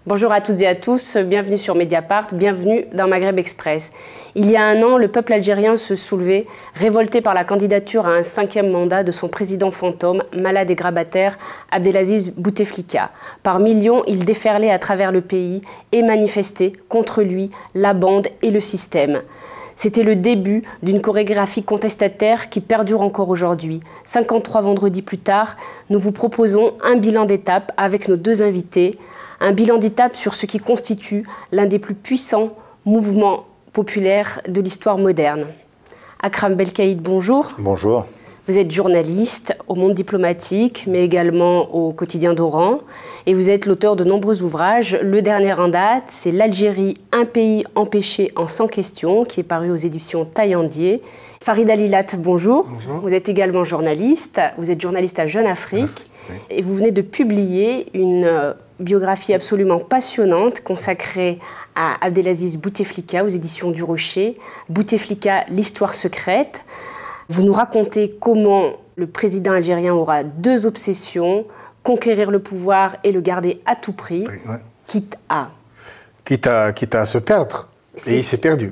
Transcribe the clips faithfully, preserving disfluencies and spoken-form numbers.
Bonjour à toutes et à tous, bienvenue sur Mediapart, bienvenue dans Maghreb Express. Il y a un an, le peuple algérien se soulevait, révolté par la candidature à un cinquième mandat de son président fantôme, malade et grabataire, Abdelaziz Bouteflika. Par millions, il déferlait à travers le pays et manifestait contre lui, la bande et le système. C'était le début d'une chorégraphie contestataire qui perdure encore aujourd'hui. cinquante-trois vendredis plus tard, nous vous proposons un bilan d'étape avec nos deux invités. Un bilan d'étape sur ce qui constitue l'un des plus puissants mouvements populaires de l'histoire moderne. Akram Belkaïd, bonjour. Bonjour. Vous êtes journaliste au Monde diplomatique, mais également au quotidien d'Oran. Et vous êtes l'auteur de nombreux ouvrages. Le dernier en date, c'est L'Algérie, un pays empêché en cent questions, qui est paru aux éditions Taillandier. Farid Alilat, bonjour. Bonjour. Vous êtes également journaliste. Vous êtes journaliste à Jeune Afrique. Oui. Et vous venez de publier une biographie absolument passionnante consacrée à Abdelaziz Bouteflika aux éditions du Rocher. Bouteflika, l'histoire secrète. Vous nous racontez comment le président algérien aura deux obsessions, conquérir le pouvoir et le garder à tout prix, Oui, ouais. quitte à... Quitte à, quitte à se perdre. Et il s'est perdu.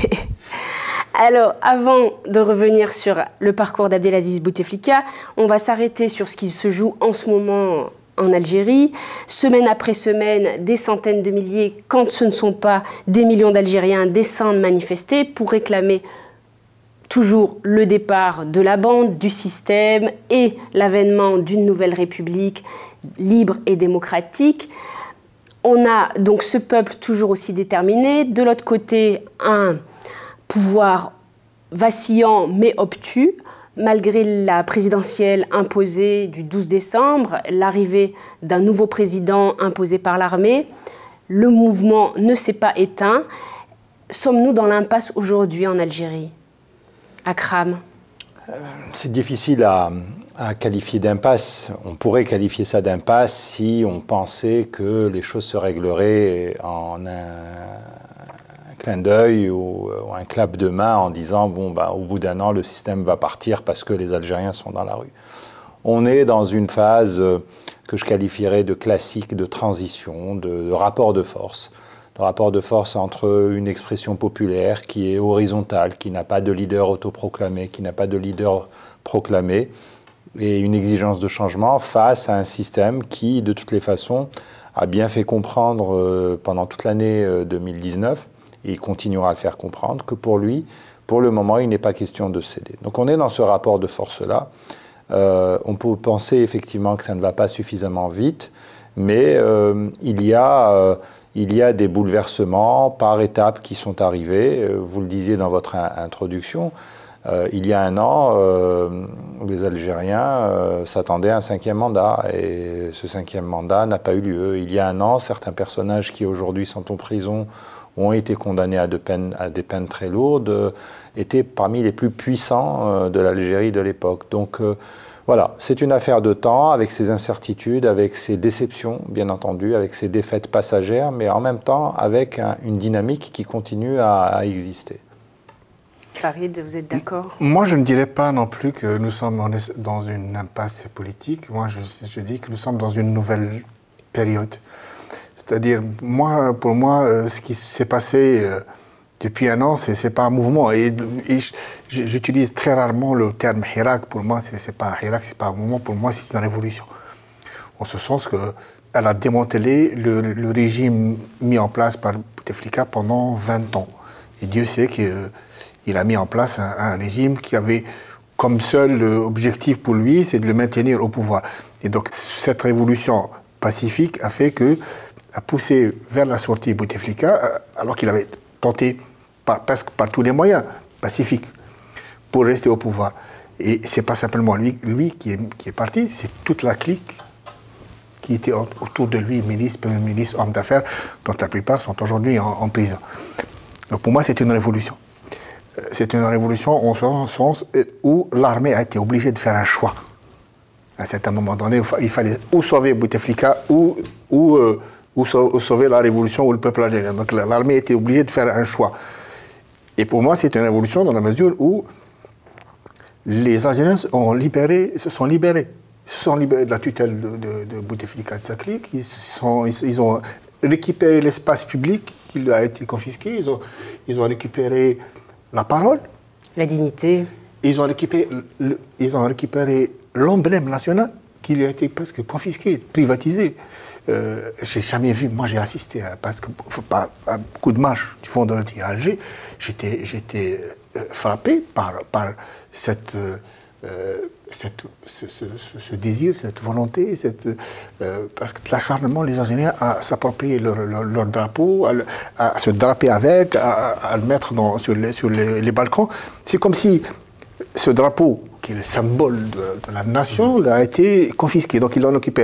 Alors, avant de revenir sur le parcours d'Abdelaziz Bouteflika, on va s'arrêter sur ce qui se joue en ce moment en Algérie. Semaine après semaine, des centaines de milliers, quand ce ne sont pas des millions d'Algériens, descendent manifester pour réclamer toujours le départ de la bande, du système et l'avènement d'une nouvelle république libre et démocratique. On a donc ce peuple toujours aussi déterminé. De l'autre côté, un pouvoir vacillant mais obtus. Malgré la présidentielle imposée du douze décembre, l'arrivée d'un nouveau président imposé par l'armée, le mouvement ne s'est pas éteint. Sommes-nous dans l'impasse aujourd'hui en Algérie ? Akram. C'est difficile à, à qualifier d'impasse. On pourrait qualifier ça d'impasse si on pensait que les choses se régleraient en un, un clin d'œil ou, ou un clap de main en disant bon, bah, au bout d'un an, le système va partir parce que les Algériens sont dans la rue. On est dans une phase que je qualifierais de classique, de transition, de, de rapport de force. Le rapport de force entre une expression populaire qui est horizontale, qui n'a pas de leader autoproclamé, qui n'a pas de leader proclamé, et une exigence de changement face à un système qui, de toutes les façons, a bien fait comprendre euh, pendant toute l'année euh, deux mille dix-neuf, et il continuera à le faire comprendre, que pour lui, pour le moment, il n'est pas question de céder. Donc on est dans ce rapport de force-là. Euh, on peut penser effectivement que ça ne va pas suffisamment vite, mais euh, il y a... Euh, Il y a des bouleversements par étapes qui sont arrivés. Vous le disiez dans votre introduction, euh, il y a un an, euh, les Algériens euh, s'attendaient à un cinquième mandat et ce cinquième mandat n'a pas eu lieu. Il y a un an, certains personnages qui aujourd'hui sont en prison ont été condamnés à, de peines, à des peines très lourdes, euh, étaient parmi les plus puissants euh, de l'Algérie de l'époque. Donc, euh, Voilà, c'est une affaire de temps, avec ses incertitudes, avec ses déceptions, bien entendu, avec ses défaites passagères, mais en même temps avec un, une dynamique qui continue à, à exister. Farid, vous êtes d'accord? Moi, je ne dirais pas non plus que nous sommes dans une impasse politique. Moi, je, je dis que nous sommes dans une nouvelle période. C'est-à-dire, moi, pour moi, euh, ce qui s'est passé... Euh, Depuis un an, ce n'est pas un mouvement. Et, et j'utilise très rarement le terme Hirak. Pour moi, ce n'est pas un Hirak, ce n'est pas un mouvement. Pour moi, c'est une révolution. En ce sens qu'elle a démantelé le, le régime mis en place par Bouteflika pendant vingt ans. Et Dieu sait qu'il a mis en place un, un régime qui avait comme seul objectif pour lui, c'est de le maintenir au pouvoir. Et donc, cette révolution pacifique a fait que, a poussé vers la sortie Bouteflika, alors qu'il avait tenté par, presque par tous les moyens pacifiques pour rester au pouvoir. Et ce n'est pas simplement lui, lui qui, est, qui est parti, c'est toute la clique qui était autour de lui, ministre, premier ministre, hommes d'affaires, dont la plupart sont aujourd'hui en, en prison. Donc pour moi, c'est une révolution. C'est une révolution en ce sens où l'armée a été obligée de faire un choix. À un certain moment donné, il fallait ou sauver Bouteflika ou... ou euh, ou sauver la révolution ou le peuple algérien. Donc l'armée était obligée de faire un choix. Et pour moi, c'est une révolution dans la mesure où les Algériens ont libéré, se sont libérés Ils se sont libérés de la tutelle de, de, de Bouteflika Tchaklik. Ils, sont, ils, ils ont récupéré l'espace public qui lui a été confisqué. Ils ont, ils ont récupéré la parole. La dignité. Ils ont récupéré, le, ils ont récupéré l'emblème national qui lui a été presque confisqué, privatisé. Euh, j'ai jamais vu, moi j'ai assisté à, parce que, à, à beaucoup de marches du Front de l'Anti à Alger. J'étais, j'étais frappé par, par cette, euh, cette, ce, ce, ce désir, cette volonté, cette, euh, parce que l'acharnement, les Algériens, à s'approprier leur, leur, leur drapeau, à, à se draper avec, à, à le mettre dans, sur, les, sur les, les balcons. C'est comme si ce drapeau, qui est le symbole de, de la nation, mmh. a été confisqué, donc ils l'ont occupé.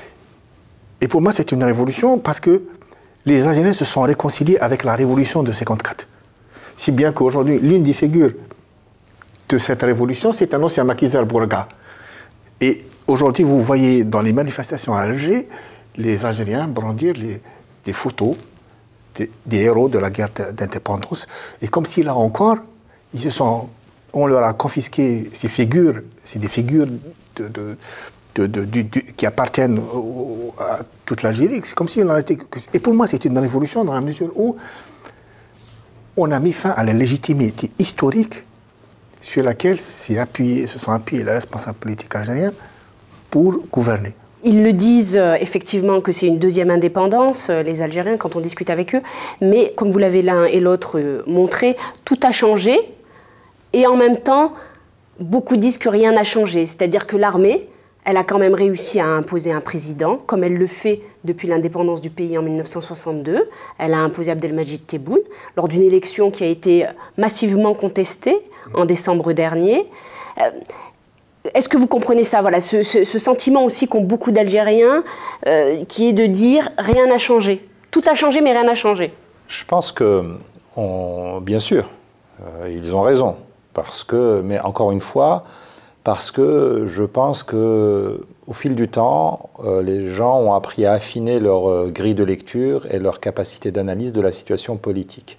Et pour moi, c'est une révolution parce que les Algériens se sont réconciliés avec la révolution de cinquante-quatre. Si bien qu'aujourd'hui, l'une des figures de cette révolution, c'est un ancien maquisard Bourga. Et aujourd'hui, vous voyez dans les manifestations à Alger, les Algériens brandir les, des photos des, des héros de la guerre d'indépendance. Et comme si là encore, ils se sont, on leur a confisqué ces figures, c'est des figures de, de, de, de, de, de, qui appartiennent au, à toute l'Algérie. C'est comme si on a été. Et pour moi, c'est une révolution dans la mesure où on a mis fin à la légitimité historique sur laquelle appuyé, se sont appuyés les responsables politiques algériens pour gouverner. Ils le disent euh, effectivement que c'est une deuxième indépendance, euh, les Algériens, quand on discute avec eux. Mais comme vous l'avez l'un et l'autre euh, montré, tout a changé. Et en même temps, beaucoup disent que rien n'a changé. C'est-à-dire que l'armée, elle a quand même réussi à imposer un président, comme elle le fait depuis l'indépendance du pays en mille neuf cent soixante-deux. Elle a imposé Abdelmadjid Tebboune lors d'une élection qui a été massivement contestée en décembre dernier. Euh, Est-ce que vous comprenez ça, voilà, ce, ce, ce sentiment aussi qu'ont beaucoup d'Algériens, euh, qui est de dire rien n'a changé. Tout a changé, mais rien n'a changé. Je pense que, on, bien sûr, euh, ils ont raison. Parce que, mais encore une fois, parce que je pense qu'au fil du temps, euh, les gens ont appris à affiner leur euh, grille de lecture et leur capacité d'analyse de la situation politique.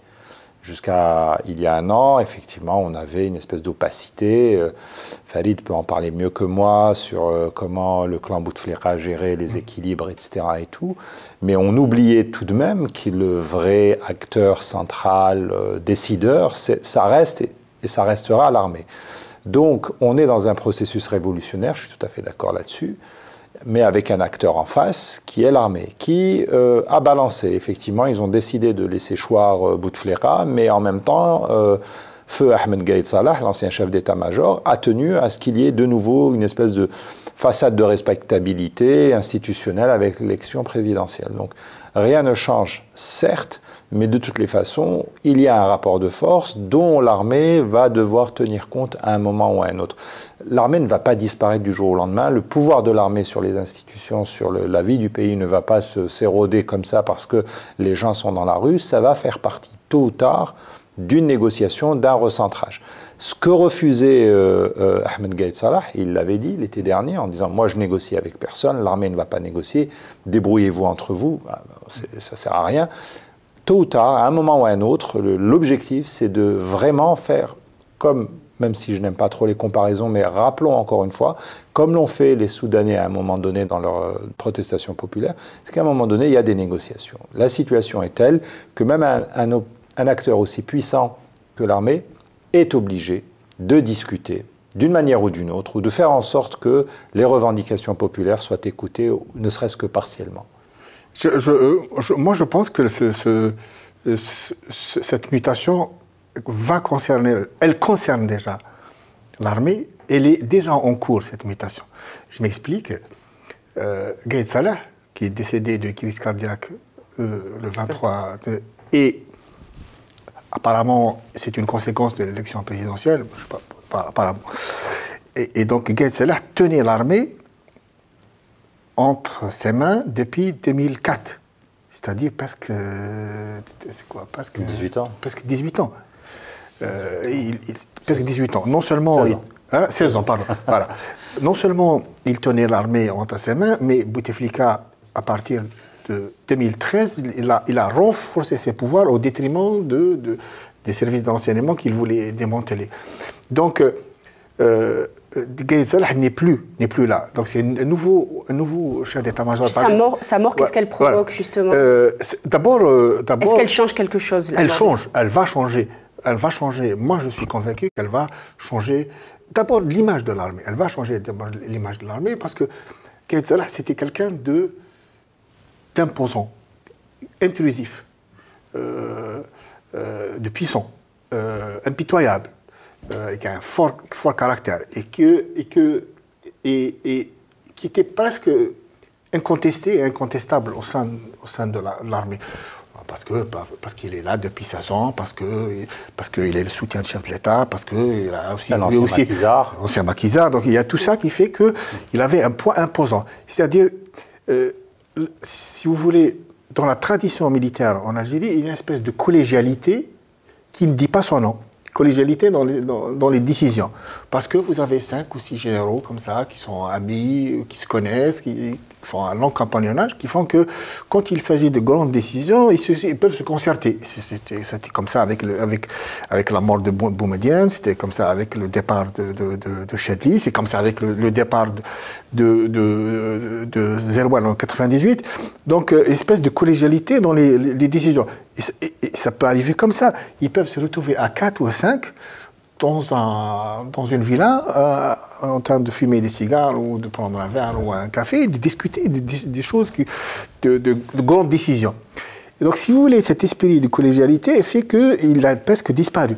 Jusqu'à il y a un an, effectivement, on avait une espèce d'opacité. Euh, Farid peut en parler mieux que moi sur euh, comment le clan Bouteflika gérait les équilibres, et cetera et tout. Mais on oubliait tout de même que le vrai acteur central, euh, décideur, ça reste et, et ça restera l'armée. Donc, on est dans un processus révolutionnaire, je suis tout à fait d'accord là-dessus, mais avec un acteur en face qui est l'armée, qui euh, a balancé. Effectivement, ils ont décidé de laisser choir euh, Bouteflika, mais en même temps, euh, Feu Ahmed Gaïd Salah, l'ancien chef d'état-major, a tenu à ce qu'il y ait de nouveau une espèce de façade de respectabilité institutionnelle avec l'élection présidentielle. Donc, rien ne change, certes, mais de toutes les façons, il y a un rapport de force dont l'armée va devoir tenir compte à un moment ou à un autre. L'armée ne va pas disparaître du jour au lendemain. Le pouvoir de l'armée sur les institutions, sur le, la vie du pays ne va pas se s'éroder comme ça parce que les gens sont dans la rue. Ça va faire partie, tôt ou tard, d'une négociation, d'un recentrage. Ce que refusait euh, euh, Ahmed Gaïd Salah, il l'avait dit l'été dernier en disant « Moi, je négocie avec personne, l'armée ne va pas négocier, débrouillez-vous entre vous, ça ne sert à rien ». Tôt ou tard, à un moment ou à un autre, l'objectif, c'est de vraiment faire comme, même si je n'aime pas trop les comparaisons, mais rappelons encore une fois, comme l'ont fait les Soudanais à un moment donné dans leur protestation populaire, c'est qu'à un moment donné, il y a des négociations. La situation est telle que même un, un, un acteur aussi puissant que l'armée est obligé de discuter d'une manière ou d'une autre, ou de faire en sorte que les revendications populaires soient écoutées, ne serait-ce que partiellement. Je, je, je, moi, je pense que ce, ce, ce, cette mutation va concerner, elle concerne déjà l'armée, elle est déjà en cours, cette mutation. Je m'explique. Euh, Gaïd Salah, qui est décédé de crise cardiaque euh, le vingt-trois, de, et apparemment, c'est une conséquence de l'élection présidentielle, je sais pas, pas apparemment. Et, et donc, Gaïd Salah tenait l'armée entre ses mains depuis deux mille quatre, c'est-à-dire presque, c'est quoi, presque dix-huit ans. Presque dix-huit ans. Euh, il, il, presque dix-huit ans. Non seulement seize ans, il, hein, seize ans pardon. Voilà. Non seulement il tenait l'armée entre ses mains, mais Bouteflika, à partir de deux mille treize, il a, il a renforcé ses pouvoirs au détriment de, de, des services d'enseignement qu'il voulait démanteler. Donc, euh, Gaïd Salah n'est plus, n'est plus là. Donc c'est un nouveau, un nouveau chef d'état-major. Sa mort, sa mort qu'est-ce qu'elle provoque, voilà. justement euh, D'abord... Euh, Est-ce qu'elle change quelque chose là, Elle change, elle va changer. Elle va changer. Moi, je suis convaincu qu'elle va changer d'abord l'image de l'armée. Elle va changer l'image de l'armée parce que Gaïd Salah, c'était quelqu'un de d'imposant, intrusif, euh, euh, de puissant, euh, impitoyable. Euh, qui a un fort, fort caractère et, que, et, que, et, et qui était presque incontesté et incontestable au sein, au sein de l'armée. Parce que parce qu'il est là depuis seize ans, parce qu'il parce que est le soutien du chef de l'État, parce qu'il a aussi... Un ancien maquisard. Ancien maquisard. Donc il y a tout ça qui fait qu'il avait un poids imposant. C'est-à-dire, euh, si vous voulez, dans la tradition militaire en Algérie, il y a une espèce de collégialité qui ne dit pas son nom. Collégialité dans les, dans, dans les décisions. Parce que vous avez cinq ou six généraux comme ça, qui sont amis, qui se connaissent, qui font un long compagnonnage, qui font que quand il s'agit de grandes décisions, ils, se, ils peuvent se concerter. C'était comme ça avec, le, avec, avec la mort de Boumedienne, c'était comme ça avec le départ de, de, de, de Chadli, c'est comme ça avec le, le départ de, de, de, de Zerouane en quatre-vingt-dix-huit. Donc, euh, espèce de collégialité dans les, les, les décisions. Et, et, et ça peut arriver comme ça. Ils peuvent se retrouver à quatre ou à cinq dans, un, dans une villa euh, en train de fumer des cigares ou de prendre un verre ou un café et de discuter des, des choses, qui, de, de, de grandes décisions. Et donc, si vous voulez, cet esprit de collégialité fait qu'il a presque disparu.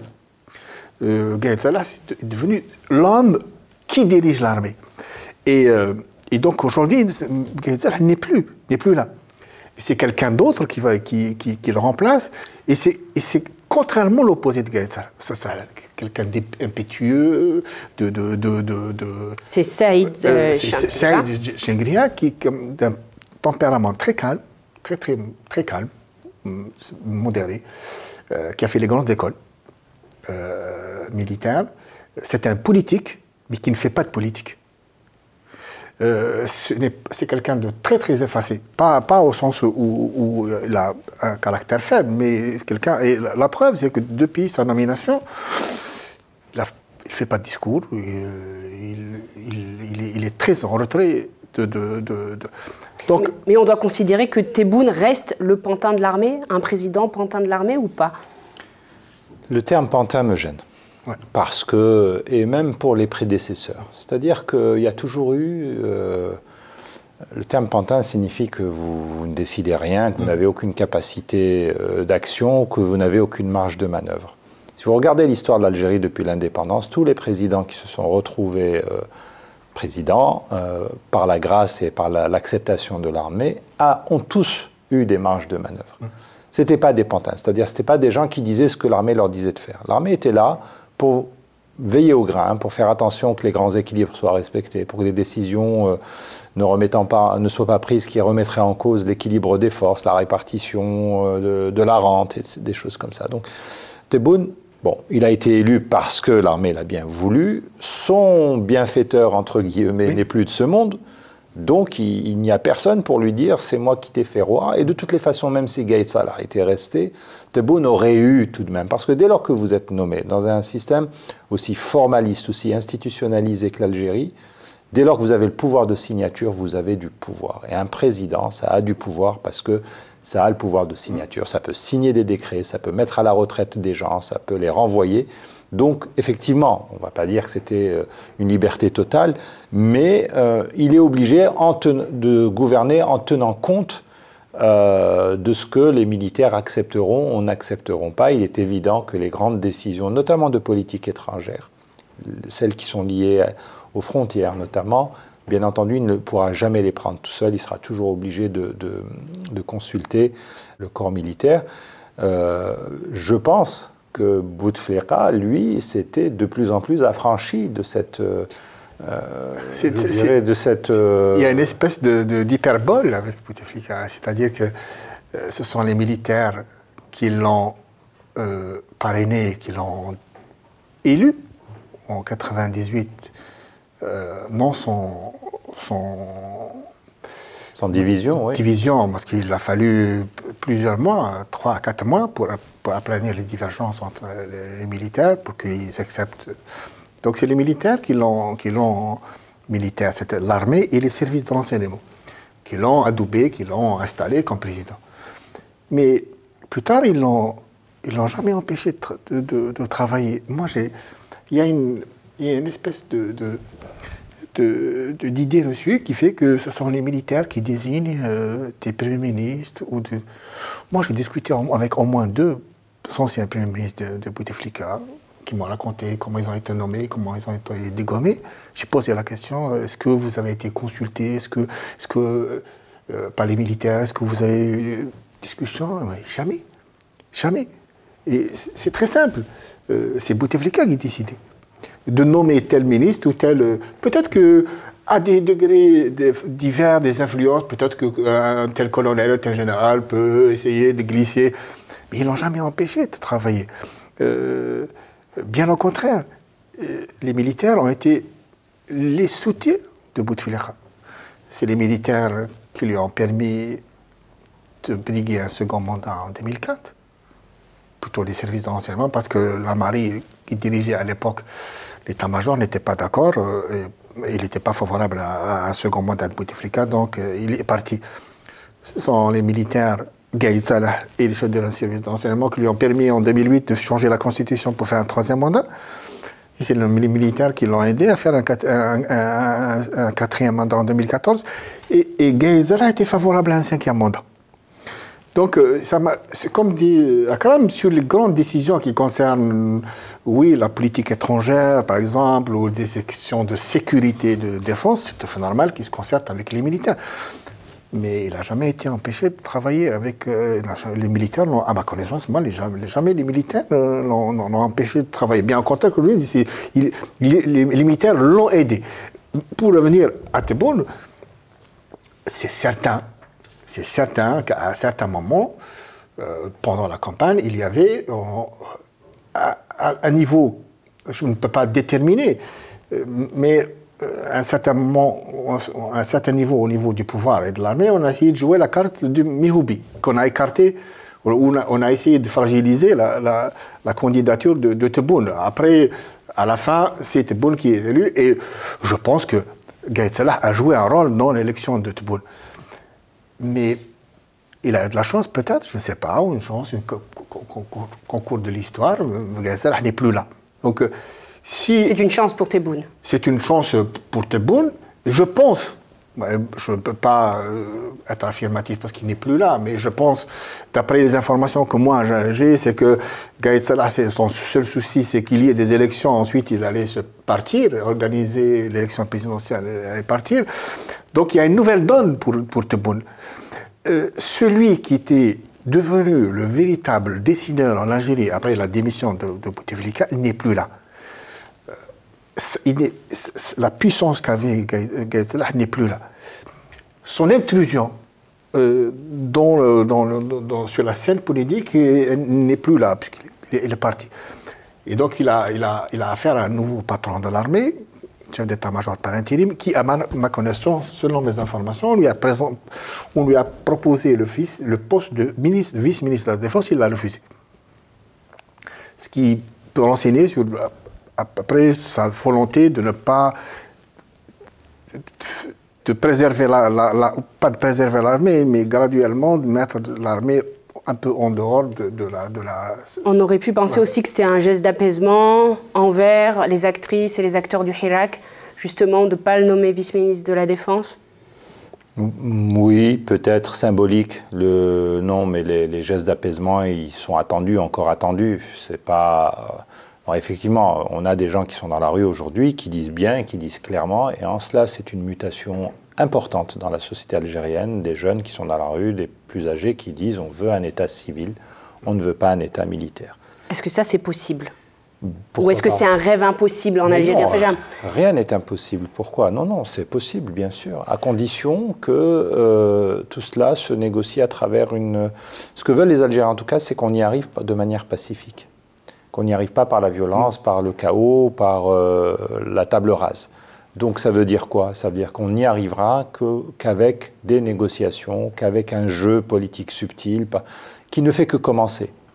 Euh, Gaïd Salah est devenu l'homme qui dirige l'armée. Et, euh, et donc, aujourd'hui, Gaïd Salah n'est plus, n'est plus là. C'est quelqu'un d'autre qui, qui, qui, qui le remplace. Et c'est contrairement l'opposé de Gaïd Salah. Ça, ça, quelqu'un d'impétueux, de... de, de, de, de c'est Saïd euh, Saïd Chengria, qui d'un tempérament très calme, très, très, très calme, modéré, euh, qui a fait les grandes écoles euh, militaires. C'est un politique, mais qui ne fait pas de politique. Euh, c'est quelqu'un de très très effacé, pas, pas au sens où, où il a un caractère faible, mais quelqu'un. Et la, la preuve, c'est que depuis sa nomination, il ne fait pas de discours, il, il, il, est, il est très en retrait de. de, de, de donc, mais, mais on doit considérer que Tebboune reste le pantin de l'armée, un président pantin de l'armée ou pas? Le terme pantin me gêne. Ouais. Parce que, et même pour les prédécesseurs, c'est-à-dire qu'il y a toujours eu, euh, le terme pantin signifie que vous, vous ne décidez rien, que vous mmh. n'avez aucune capacité euh, d'action, que vous n'avez aucune marge de manœuvre. Si vous regardez l'histoire de l'Algérie depuis l'indépendance, tous les présidents qui se sont retrouvés euh, présidents, euh, par la grâce et par l'acceptation la, de l'armée, ont tous eu des marges de manœuvre. Mmh. Ce n'étaient pas des pantins, c'est-à-dire ce n'étaient pas des gens qui disaient ce que l'armée leur disait de faire. L'armée était là pour veiller au grain, pour faire attention que les grands équilibres soient respectés, pour que des décisions euh, ne, remettant pas, ne soient pas prises qui remettraient en cause l'équilibre des forces, la répartition euh, de, de la rente, et des choses comme ça. Donc, Tebboune, bon, il a été élu parce que l'armée l'a bien voulu. Son bienfaiteur, entre guillemets, oui. n'est plus de ce monde. Donc, il, il n'y a personne pour lui dire « c'est moi qui t'ai fait roi ». Et de toutes les façons, même si Gaïd Salah était resté, Tebboune aurait eu tout de même. Parce que dès lors que vous êtes nommé dans un système aussi formaliste, aussi institutionnalisé que l'Algérie, dès lors que vous avez le pouvoir de signature, vous avez du pouvoir. Et un président, ça a du pouvoir parce que ça a le pouvoir de signature. Ça peut signer des décrets, ça peut mettre à la retraite des gens, ça peut les renvoyer. Donc, effectivement, on ne va pas dire que c'était une liberté totale, mais euh, il est obligé en de gouverner en tenant compte euh, de ce que les militaires accepteront ou n'accepteront pas. Il est évident que les grandes décisions, notamment de politique étrangère, celles qui sont liées aux frontières notamment, bien entendu, il ne pourra jamais les prendre tout seul. Il sera toujours obligé de, de, de consulter le corps militaire. Euh, je pense que Bouteflika, lui, s'était de plus en plus affranchi de cette... Euh, je dirais, de cette euh... Il y a une espèce d'hyperbole avec Bouteflika, c'est-à-dire que euh, ce sont les militaires qui l'ont euh, parrainé, qui l'ont élu en quatre-vingt-dix-huit, euh, non son... son Sans division, oui. Division, parce qu'il a fallu plusieurs mois, trois à quatre mois, pour, pour aplanir les divergences entre les, les militaires, pour qu'ils acceptent Donc c'est les militaires qui l'ont, qui l'ont militaire, c'était l'armée et les services de renseignement, qui l'ont adoubé, qui l'ont installé comme président. Mais plus tard, ils l'ont, ils l'ont jamais empêché de, de, de travailler. Moi, j'ai, il y a une, il y a une espèce de, de, de, de, d'idée reçue qui fait que ce sont les militaires qui désignent euh, des premiers ministres. Ou de... Moi, j'ai discuté avec au moins deux anciens premiers ministres de, de Bouteflika, qui m'ont raconté comment ils ont été nommés, comment ils ont été dégommés. J'ai posé la question, est-ce que vous avez été consulté, est-ce que, est-ce que euh, par les militaires, est-ce que vous avez eu des discussions? Jamais, jamais. Et c'est très simple, euh, c'est Bouteflika qui décidait de nommer tel ministre ou tel... Euh, peut-être que à des degrés divers, des influences, peut-être qu'un tel colonel, un tel général peut essayer de glisser, mais ils ne l'ont jamais empêché de travailler. Euh, Bien au contraire, les militaires ont été les soutiens de Bouteflika. C'est les militaires qui lui ont permis de briguer un second mandat en deux mille quatre, plutôt les services de renseignement, parce que la marine qui dirigeait à l'époque l'état-major n'était pas d'accord, et il n'était pas favorable à un second mandat de Bouteflika, donc il est parti. Ce sont les militaires Gaïd Salah et les chefs de service de renseignement qui lui ont permis en deux mille huit de changer la constitution pour faire un troisième mandat. Et c'est les militaires qui l'ont aidé à faire un, un, un, un quatrième mandat en deux mille quatorze. Et, et Gaïd Salah était favorable à un cinquième mandat. Donc, ça c'est comme dit Akram, sur les grandes décisions qui concernent, oui, la politique étrangère, par exemple, ou des questions de sécurité, de défense, c'est tout à fait normal qu'ils se concertent avec les militaires. Mais il n'a jamais été empêché de travailler avec euh, les militaires. À ma connaissance, moi, les, jamais, jamais les militaires euh, l'ont empêché de travailler. Bien au contraire que lui, il, il, les, les militaires l'ont aidé. Pour revenir à Tebboune, c'est certain, c'est certain qu'à un certain moment, euh, pendant la campagne, il y avait un niveau, je ne peux pas déterminer, mais à un certain moment, à un certain niveau, au niveau du pouvoir et de l'armée, on a essayé de jouer la carte du Mihoubi, qu'on a écarté, on a, on a essayé de fragiliser la, la, la candidature de, de Tebboune. Après, à la fin, c'est Tebboune qui est élu, et je pense que Gaïd Salah a joué un rôle dans l'élection de Tebboune. Mais il a eu de la chance, peut-être, je ne sais pas, ou une chance, un concours de l'histoire, Gaïd Salah n'est plus là. Donc, Si c'est une chance pour Tebboune. C'est une chance pour Tebboune. Je pense, je ne peux pas être affirmatif parce qu'il n'est plus là, mais je pense, d'après les informations que moi j'ai, c'est que Gaïd Salah, son seul souci, c'est qu'il y ait des élections. Ensuite, il allait se partir, organiser l'élection présidentielle et partir. Donc, il y a une nouvelle donne pour, pour Tebboune. Euh, celui qui était devenu le véritable décideur en Algérie après la démission de, de Bouteflika n'est plus là. Il est, la puissance qu'avait Gaïd Salah n'est plus là. Son intrusion euh, dans le, dans le, dans, sur la scène politique n'est plus là, puisqu'il est, il est parti. Et donc il a, il, a, il a affaire à un nouveau patron de l'armée, chef d'état-major par intérim, qui, à ma, ma connaissance, selon mes informations, on lui a, présent, on lui a proposé le, fils, le poste de ministre, vice-ministre de la Défense, il l'a refusé. Ce qui peut renseigner sur après sa volonté de ne pas de préserver la, la, la pas de préserver l'armée, mais graduellement de mettre l'armée un peu en dehors de, de, la, de la... On aurait pu penser ouais. aussi que c'était un geste d'apaisement envers les actrices et les acteurs du Hirak, justement de ne pas le nommer vice-ministre de la Défense. Oui, peut-être symbolique. Le... Non, mais les, les gestes d'apaisement, ils sont attendus, encore attendus. C'est pas... Alors effectivement, on a des gens qui sont dans la rue aujourd'hui, qui disent bien, qui disent clairement, et en cela, c'est une mutation importante dans la société algérienne, des jeunes qui sont dans la rue, des plus âgés, qui disent on veut un État civil, on ne veut pas un État militaire. Est-ce que ça, c'est possible? Pourquoi Ou est-ce que c'est un rêve impossible en Mais Algérie? non, enfin, rien n'est impossible. Pourquoi? Non, non, c'est possible, bien sûr, à condition que euh, tout cela se négocie à travers une... Ce que veulent les Algériens, en tout cas, c'est qu'on y arrive de manière pacifique. Qu'on n'y arrive pas par la violence, par le chaos, par euh, la table rase. Donc ça veut dire quoi? Ça veut dire qu'on n'y arrivera que, qu'avec des négociations, qu'avec un jeu politique subtil, qui ne fait que commencer.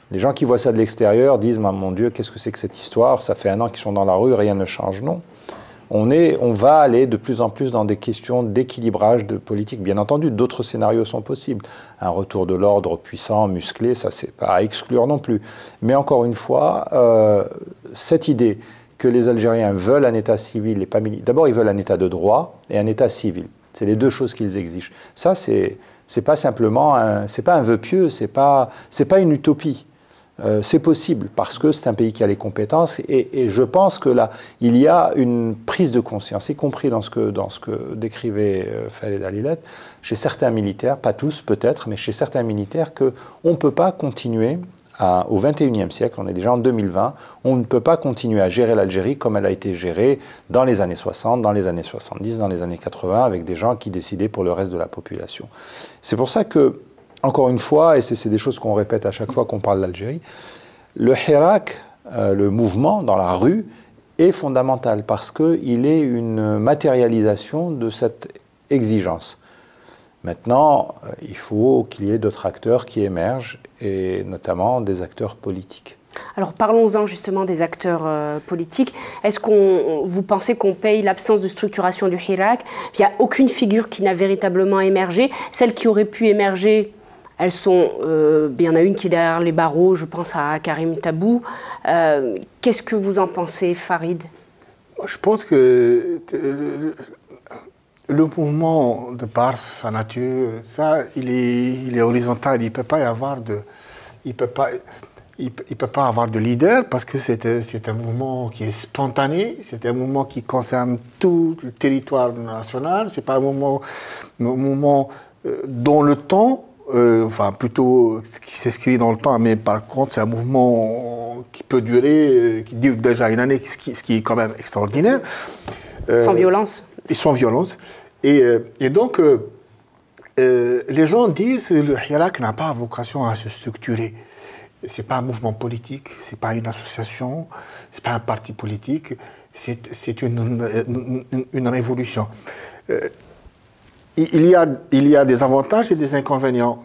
Les gens qui voient ça de l'extérieur disent « Mon Dieu, qu'est-ce que c'est que cette histoire? Ça fait un an qu'ils sont dans la rue, rien ne change. » Non. On, est, on va aller de plus en plus dans des questions d'équilibrage de politique. Bien entendu, d'autres scénarios sont possibles. Un retour de l'ordre puissant, musclé, ça, c'est pas à exclure non plus. Mais encore une fois, euh, cette idée que les Algériens veulent un État civil et pas militaire. D'abord, ils veulent un État de droit et un État civil. C'est les deux choses qu'ils exigent. Ça, c'est, c'est pas simplement un, c'est pas un vœu pieux, c'est pas, c'est pas une utopie. Euh, c'est possible parce que c'est un pays qui a les compétences et, et je pense que là, il y a une prise de conscience, y compris dans ce que, dans ce que décrivait euh, Khaled Alilet, chez certains militaires, pas tous peut-être, mais chez certains militaires, qu'on ne peut pas continuer à, au vingt et unième siècle, on est déjà en deux mille vingt, on ne peut pas continuer à gérer l'Algérie comme elle a été gérée dans les années soixante, dans les années soixante-dix, dans les années quatre-vingts, avec des gens qui décidaient pour le reste de la population. C'est pour ça que encore une fois, et c'est des choses qu'on répète à chaque fois qu'on parle d'Algérie, le hirak, euh, le mouvement dans la rue, est fondamental parce qu'il est une matérialisation de cette exigence. Maintenant, euh, il faut qu'il y ait d'autres acteurs qui émergent, et notamment des acteurs politiques. Alors parlons-en justement des acteurs euh, politiques. Est-ce qu'on, vous pensez qu'on paye l'absence de structuration du hirak? Il n'y a aucune figure qui n'a véritablement émergé. Celles qui auraient pu émerger, elles sont, euh, il y en a une qui est derrière les barreaux, je pense à Karim Tabou. Euh, Qu'est-ce que vous en pensez, Farid? Je pense que le mouvement, de par sa nature, ça, il est, il est horizontal. Il ne peut pas y avoir de, il peut pas, il, il peut pas avoir de leader parce que c'est, c'est un mouvement qui est spontané. C'est un mouvement qui concerne tout le territoire national. C'est pas un mouvement, un mouvement euh, dans le temps. Euh, enfin, plutôt qui s'inscrit dans le temps, mais par contre, c'est un mouvement qui peut durer, euh, qui dure déjà une année, ce qui, ce qui est quand même extraordinaire. Euh, sans violence. Et sans violence. Et, euh, et donc, euh, euh, les gens disent que le hirak n'a pas vocation à se structurer. C'est pas un mouvement politique, c'est pas une association, c'est pas un parti politique, c'est une, une, une révolution. Euh, Il y, a, il y a des avantages et des inconvénients.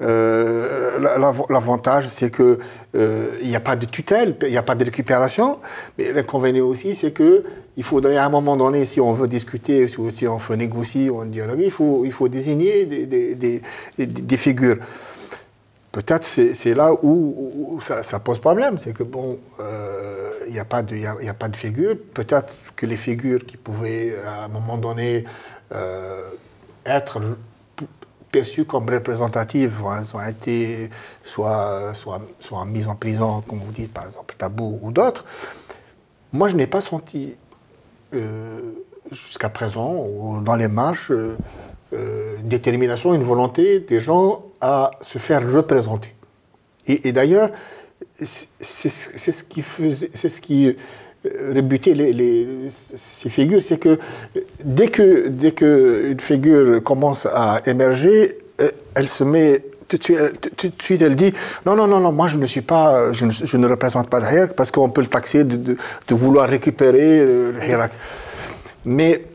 Euh, L'avantage, c'est qu'il euh, n'y a pas de tutelle, il n'y a pas de récupération. Mais l'inconvénient aussi, c'est qu'il faudrait à un moment donné, si on veut discuter, si, si on veut négocier, on dialoguer, il faut, il faut désigner des, des, des, des figures. Peut-être c'est là où, où ça, ça pose problème. C'est que bon, euh, il n'y a, a, a pas de figure. Peut-être que les figures qui pouvaient, à un moment donné, euh, être perçues comme représentatives, elles ont été soit, soit, soit mises en prison, comme vous dites, par exemple, Tabou ou d'autres. Moi, je n'ai pas senti, euh, jusqu'à présent, ou dans les marches, euh, euh, une détermination, une volonté des gens à se faire représenter. Et, et d'ailleurs, c'est ce qui faisait, c'est ce qui rebuter les, les, ces figures, c'est que dès que dès que une figure commence à émerger, elle se met tout de suite, tout de suite elle dit non non non non moi je ne suis pas je ne, je ne représente pas le hirak parce qu'on peut le taxer de, de, de vouloir récupérer le hirak. Mais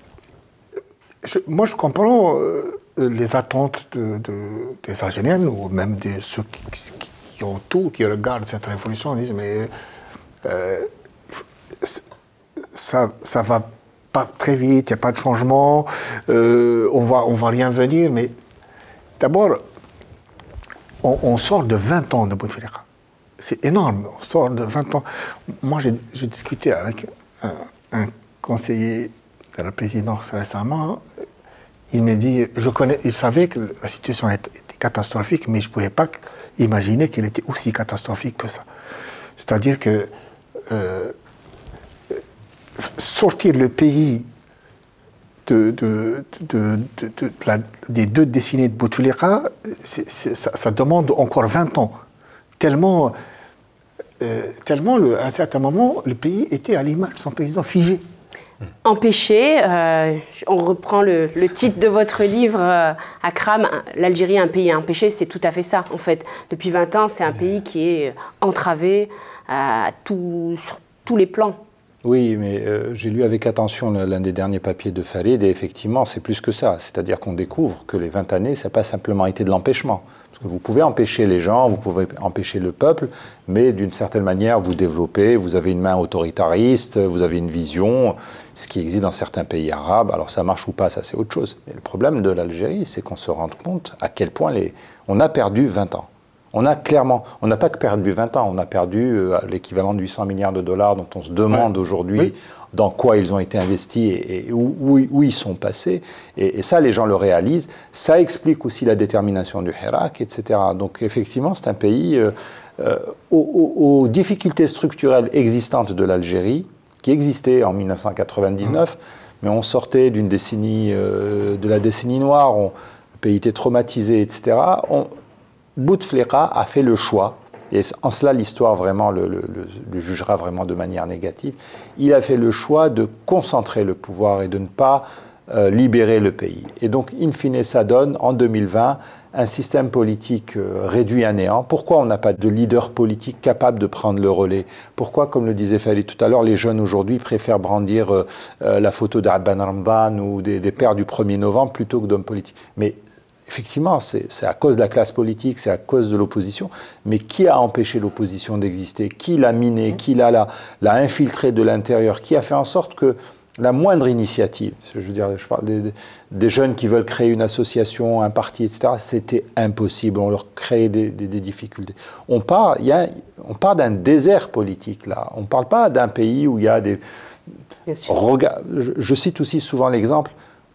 je, moi je comprends euh, les attentes de, de, des Algériens ou même de ceux qui, qui ont tout, qui regardent cette révolution, ils disent mais euh, ça ça va pas très vite, il n'y a pas de changement, euh, on va, on va rien venir, mais d'abord, on, on sort de vingt ans de Bouteflika. C'est énorme, on sort de vingt ans. Moi, j'ai discuté avec un, un conseiller de la présidence récemment, il me dit, je connais, il savait que la situation était catastrophique, mais je ne pouvais pas imaginer qu'elle était aussi catastrophique que ça. C'est-à-dire que euh, sortir le pays de, de, de, de, de la, des deux décennies de Bouteflika, ça, ça demande encore vingt ans. Tellement, euh, tellement le, à un certain moment, le pays était à l'image de son président figé. Empêché, euh, on reprend le, le titre de votre livre, euh, Akram, l'Algérie, un pays empêché, c'est tout à fait ça, en fait. Depuis vingt ans, c'est un pays qui est entravé à tout, sur tous les plans. Oui, mais euh, j'ai lu avec attention l'un des derniers papiers de Farid et effectivement, c'est plus que ça. C'est-à-dire qu'on découvre que les vingt années, ça n'a pas simplement été de l'empêchement. Parce que vous pouvez empêcher les gens, vous pouvez empêcher le peuple, mais d'une certaine manière, vous développez, vous avez une main autoritariste, vous avez une vision, ce qui existe dans certains pays arabes. Alors ça marche ou pas, ça c'est autre chose. Mais le problème de l'Algérie, c'est qu'on se rend compte à quel point les... on a perdu vingt ans. On a clairement, on n'a pas que perdu vingt ans, on a perdu euh, l'équivalent de huit cents milliards de dollars dont on se demande ouais. aujourd'hui oui. dans quoi ils ont été investis et, et où, où, où ils sont passés. Et, et ça, les gens le réalisent. Ça explique aussi la détermination du Hirak, et cetera. Donc effectivement, c'est un pays euh, euh, aux, aux, aux difficultés structurelles existantes de l'Algérie, qui existaient en mille neuf cent quatre-vingt-dix-neuf, mmh. mais on sortait d'une décennie, euh, de la décennie noire, on, le pays était traumatisé, et cetera. On, Bouteflika a fait le choix, et en cela l'histoire vraiment le, le, le, le jugera vraiment de manière négative, il a fait le choix de concentrer le pouvoir et de ne pas euh, libérer le pays. Et donc, in fine, ça donne, en deux mille vingt, un système politique euh, réduit à néant. Pourquoi on n'a pas de leader politique capable de prendre le relais? Pourquoi, comme le disait Farid tout à l'heure, les jeunes aujourd'hui préfèrent brandir euh, euh, la photo d'Abban Ramdan ou des, des pères du premier novembre plutôt que d'hommes politiques? Mais effectivement, c'est à cause de la classe politique, c'est à cause de l'opposition. Mais qui a empêché l'opposition d'exister? Qui l'a miné? Qui l'a infiltré de l'intérieur? Qui a fait en sorte que la moindre initiative, je veux dire, je parle des, des jeunes qui veulent créer une association, un parti, et cetera, c'était impossible. On leur créait des, des, des difficultés. On part, il y a, on part d'un désert politique, là. On ne parle pas d'un pays où il y a des... Bien sûr. Regarde, je, je cite aussi souvent l'exemple,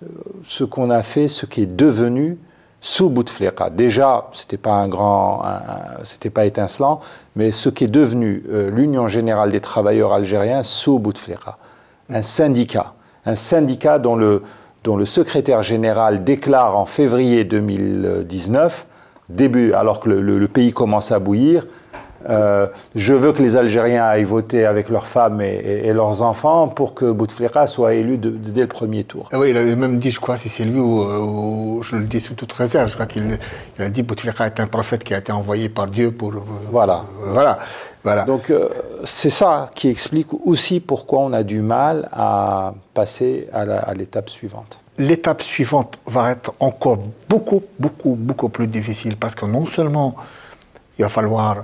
ce qu'on a fait, ce qui est devenu sous Bouteflika. Déjà, c'était pas un grand, c'était pas étincelant, mais ce qui est devenu euh, l'Union générale des travailleurs algériens sous Bouteflika, un syndicat, un syndicat dont le, dont le secrétaire général déclare en février deux mille dix-neuf, début, alors que le, le, le pays commence à bouillir, Euh, je veux que les Algériens aillent voter avec leurs femmes et, et, et leurs enfants pour que Bouteflika soit élu de, de, dès le premier tour. Ah oui, il a même dit, je crois, si c'est lui ou, ou je le dis sous toute réserve, je crois qu'il a dit Bouteflika est un prophète qui a été envoyé par Dieu pour... Voilà. Euh, voilà. voilà. Donc euh, c'est ça qui explique aussi pourquoi on a du mal à passer à l'étape suivante. L'étape suivante va être encore beaucoup, beaucoup, beaucoup plus difficile parce que non seulement il va falloir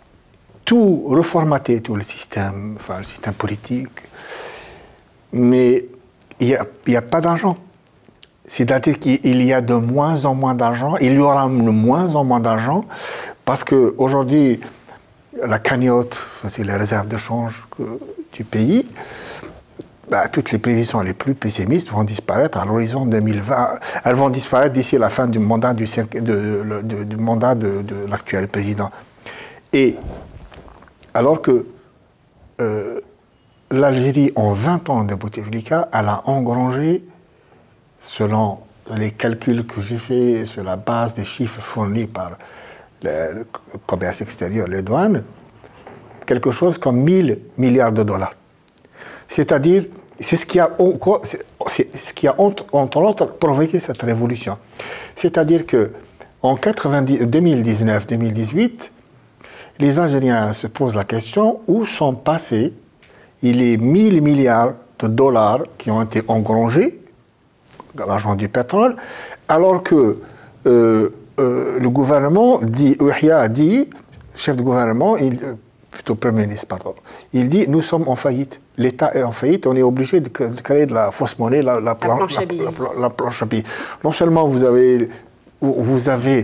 tout reformater, tout le système, enfin le système politique, mais il n'y a, a pas d'argent. C'est-à-dire qu'il y a de moins en moins d'argent, il y aura de moins en moins d'argent, parce qu'aujourd'hui, la cagnotte, c'est les réserves de change du pays, bah, toutes les prévisions les plus pessimistes vont disparaître à l'horizon deux mille vingt. Elles vont disparaître d'ici la fin du mandat du, de, de, du mandat de, de l'actuel président. Et alors que euh, l'Algérie, en vingt ans de Bouteflika, elle a engrangé, selon les calculs que j'ai faits sur la base des chiffres fournis par le commerce extérieur, les douanes, quelque chose comme mille milliards de dollars. C'est-à-dire, c'est ce qui a, ce qui a entre autres provoqué cette révolution. C'est-à-dire qu'en deux mille dix-neuf deux mille dix-huit, les Algériens se posent la question où sont passés les mille milliards de dollars qui ont été engrangés, l'argent du pétrole, alors que euh, euh, le gouvernement dit, Ouahia a dit, chef de gouvernement, il, plutôt Premier ministre, pardon, il dit nous sommes en faillite, l'État est en faillite, on est obligé de, de créer de la fausse monnaie, la, la, la, plan, planche, la, à billets. La, la, la planche à billets. Non seulement vous avez, vous avez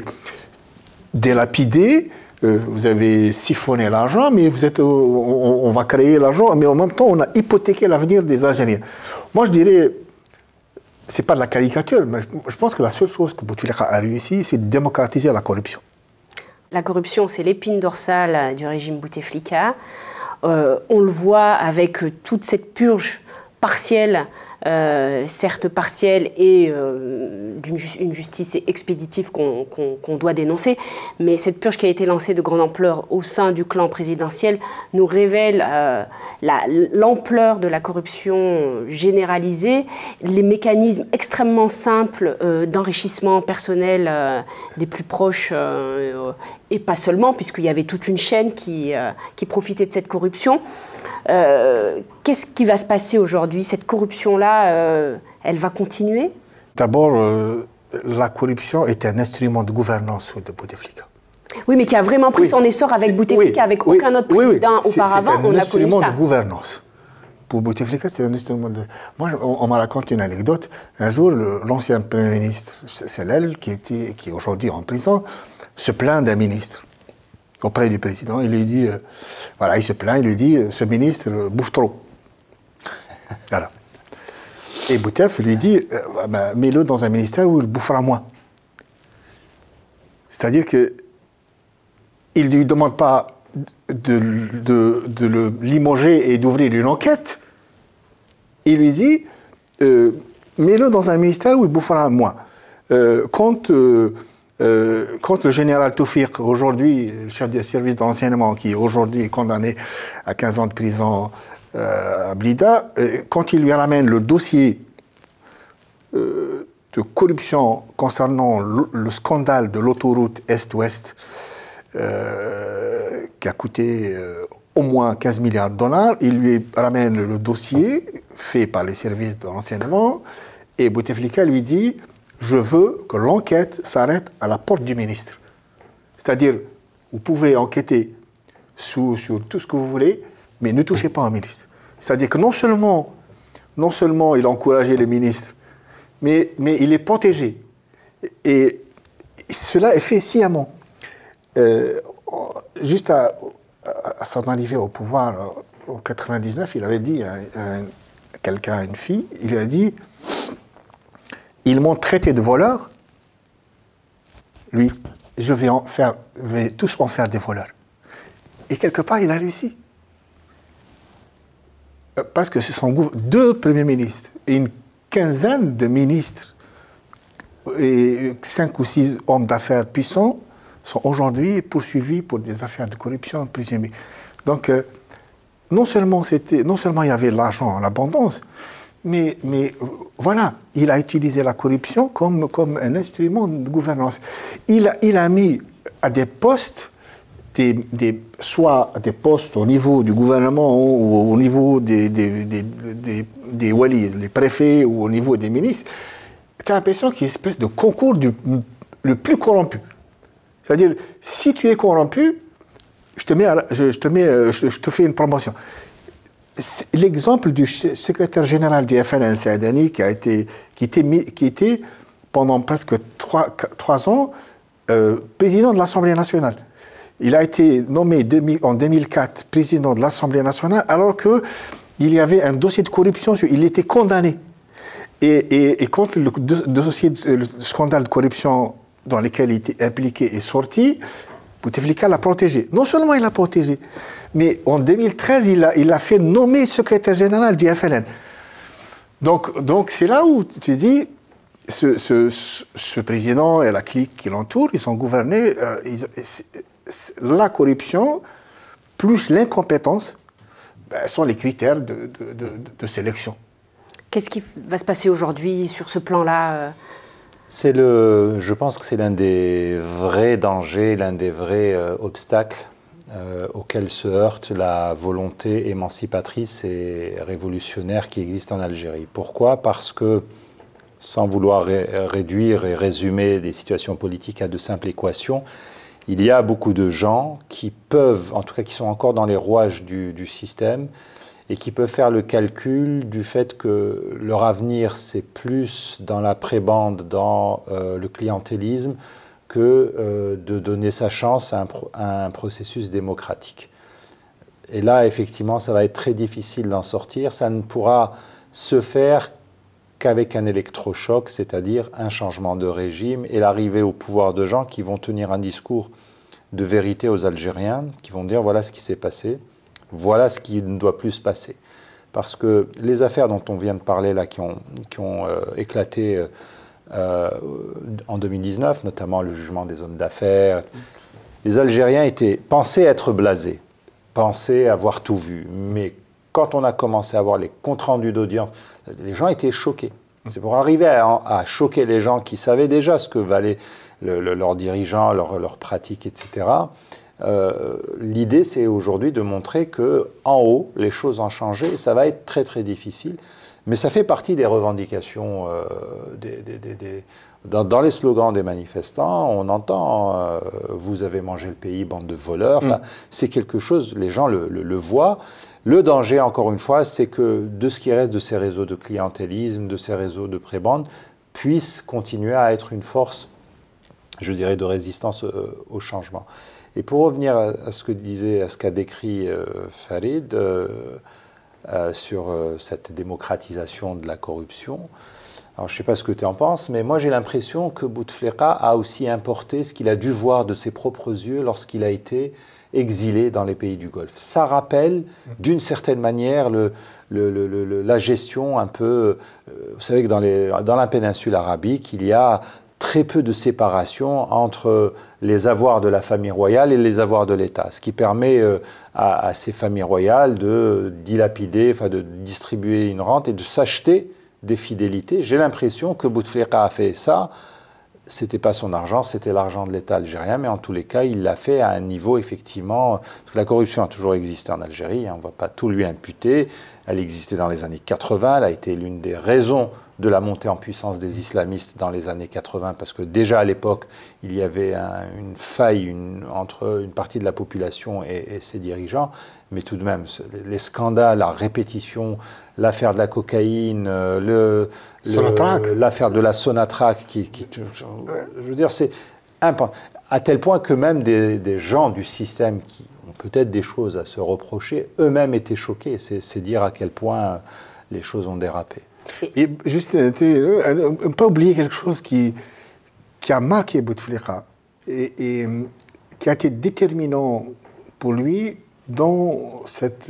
délapidé, Euh, vous avez siphonné l'argent, mais vous êtes, euh, on, on va créer l'argent, mais en même temps, on a hypothéqué l'avenir des Algériens. Moi, je dirais, c'est pas de la caricature, mais je, je pense que la seule chose que Bouteflika a réussi, c'est de démocratiser la corruption. La corruption, c'est l'épine dorsale du régime Bouteflika. Euh, on le voit avec toute cette purge partielle, euh, certes partielle, et euh, d'une une justice expéditive qu'on qu'on, qu'on doit dénoncer. Mais cette purge qui a été lancée de grande ampleur au sein du clan présidentiel nous révèle euh, l'ampleur de la corruption généralisée, les mécanismes extrêmement simples euh, d'enrichissement personnel euh, des plus proches, euh, et pas seulement, puisqu'il y avait toute une chaîne qui, euh, qui profitait de cette corruption. Euh, Qu'est-ce qui va se passer aujourd'hui? Cette corruption-là, euh, elle va continuer? D'abord, euh, la corruption est un instrument de gouvernance de Bouteflika. Oui, mais qui a vraiment pris oui, son essor avec Bouteflika, oui, avec oui, aucun autre président oui, auparavant, on a connu ça. C'est un instrument de gouvernance. Pour Bouteflika, c'est un instrument de... Moi, on, on m'a raconté une anecdote. Un jour, l'ancien Premier ministre, Sellel, qui, était, qui est aujourd'hui en prison, se plaint d'un ministre auprès du président. Il lui dit, euh, voilà, il se plaint, il lui dit, ce ministre euh, bouffe trop. Voilà. Et Boutef lui dit, euh, bah, mets-le dans un ministère où il bouffera moins. C'est-à-dire que il ne lui demande pas de, de, de le limoger et d'ouvrir une enquête. Il lui dit, euh, mets-le dans un ministère où il bouffera moins. Euh, quand, euh, euh, quand le général Toufik, aujourd'hui, le chef du service d'enseignement, qui est aujourd'hui condamné à quinze ans de prison euh, à Blida, euh, quand il lui ramène le dossier euh, de corruption concernant le, le scandale de l'autoroute Est-Ouest, Euh, qui a coûté euh, au moins quinze milliards de dollars. Il lui ramène le dossier fait par les services de renseignement et Bouteflika lui dit « Je veux que l'enquête s'arrête à la porte du ministre. » C'est-à-dire, vous pouvez enquêter sous, sur tout ce que vous voulez, mais ne touchez pas un ministre. C'est-à-dire que non seulement, non seulement il a encouragé les ministres, mais, mais il est protégé. Et cela est fait sciemment. Euh, juste à, à, à son arrivée au pouvoir euh, en quatre-vingt-dix-neuf, il avait dit à, à quelqu'un, à une fille, il lui a dit « Ils m'ont traité de voleur, lui, je vais, en faire, vais tous en faire des voleurs. » Et quelque part, il a réussi. Parce que ce sont deux premiers ministres et une quinzaine de ministres et cinq ou six hommes d'affaires puissants sont aujourd'hui poursuivis pour des affaires de corruption présumées. Donc, euh, non seulement c'était, non seulement il y avait de l'argent en abondance, mais, mais euh, voilà, il a utilisé la corruption comme, comme un instrument de gouvernance. Il a, il a mis à des postes, des, des, soit des postes au niveau du gouvernement ou au niveau des, des, des, des, des walis, les préfets ou au niveau des ministres, tu as l'impression qu'il y a une espèce de concours du, le plus corrompu. C'est-à-dire, si tu es corrompu, je te, mets à, je, je, te mets, je, je te fais une promotion. L'exemple du secrétaire général du F L N, Saadani, qui, a été, qui, était, qui était pendant presque trois, trois ans euh, président de l'Assemblée nationale. Il a été nommé en deux mille quatre président de l'Assemblée nationale alors qu'il y avait un dossier de corruption, il était condamné. Et, et, et quand le dossier de le scandale de corruption dans lesquels il était impliqué est sorti, Bouteflika l'a protégé. Non seulement il l'a protégé, mais en deux mille treize, il a, il a fait nommer secrétaire général du F L N. Donc, donc c'est là où tu dis, ce, ce, ce président et la clique qui l'entoure, ils sont gouvernés, euh, ils, la corruption plus l'incompétence ben, sont les critères de, de, de, de sélection. Qu'est-ce qui va se passer aujourd'hui sur ce plan-là ? C'est le, je pense que c'est l'un des vrais dangers, l'un des vrais euh, obstacles euh, auxquels se heurte la volonté émancipatrice et révolutionnaire qui existe en Algérie. Pourquoi ? Parce que, sans vouloir ré réduire et résumer des situations politiques à de simples équations, il y a beaucoup de gens qui peuvent, en tout cas qui sont encore dans les rouages du, du système, et qui peuvent faire le calcul du fait que leur avenir, c'est plus dans la prébande, dans euh, le clientélisme, que euh, de donner sa chance à un, pro à un processus démocratique. Et là, effectivement, ça va être très difficile d'en sortir. Ça ne pourra se faire qu'avec un électrochoc, c'est-à-dire un changement de régime et l'arrivée au pouvoir de gens qui vont tenir un discours de vérité aux Algériens, qui vont dire voilà ce qui s'est passé. Voilà ce qui ne doit plus se passer. Parce que les affaires dont on vient de parler, là, qui ont, qui ont euh, éclaté euh, en deux mille dix-neuf, notamment le jugement des hommes d'affaires, les Algériens étaient, pensaient être blasés, pensaient avoir tout vu. Mais quand on a commencé à voir les comptes rendus d'audience, les gens étaient choqués. C'est pour arriver à, à choquer les gens qui savaient déjà ce que valaient le, le, leurs dirigeants, leurs leur pratiques, et cetera, Euh, L'idée, c'est aujourd'hui de montrer qu'en haut, les choses ont changé et ça va être très très difficile. Mais ça fait partie des revendications, euh, des, des, des, des, dans, dans les slogans des manifestants, on entend euh, « vous avez mangé le pays, bande de voleurs enfin, ». C'est quelque chose, les gens le, le, le voient. Le danger, encore une fois, c'est que de ce qui reste de ces réseaux de clientélisme, de ces réseaux de prébande, puisse continuer à être une force, je dirais, de résistance euh, au changement. Et pour revenir à, à ce que disait, à ce qu'a décrit euh, Farid euh, euh, sur euh, cette démocratisation de la corruption, alors je ne sais pas ce que tu en penses, mais moi j'ai l'impression que Bouteflika a aussi importé ce qu'il a dû voir de ses propres yeux lorsqu'il a été exilé dans les pays du Golfe. Ça rappelle d'une certaine manière le, le, le, le, la gestion un peu... Euh, vous savez que dans, les, dans la péninsule arabique, il y a très peu de séparation entre les avoirs de la famille royale et les avoirs de l'État, ce qui permet euh, à, à ces familles royales de dilapider, enfin de distribuer une rente et de s'acheter des fidélités. J'ai l'impression que Bouteflika a fait ça. C'était pas son argent, c'était l'argent de l'État algérien, mais en tous les cas, il l'a fait à un niveau, effectivement... Parce que la corruption a toujours existé en Algérie, hein, on ne va pas tout lui imputer. Elle existait dans les années quatre-vingt, elle a été l'une des raisons de la montée en puissance des islamistes dans les années quatre-vingt, parce que déjà à l'époque, il y avait un, une faille une, entre une partie de la population et, et ses dirigeants, mais tout de même, les scandales, la répétition, l'affaire de la cocaïne, le, l'affaire de la Sonatrach, qui, qui, je veux dire, c'est important, à tel point que même des, des gens du système qui ont peut-être des choses à se reprocher, eux-mêmes étaient choqués. C'est dire à quel point les choses ont dérapé. Et juste, ne pas oublier quelque chose qui, qui a marqué Bouteflika et, et qui a été déterminant pour lui dans cette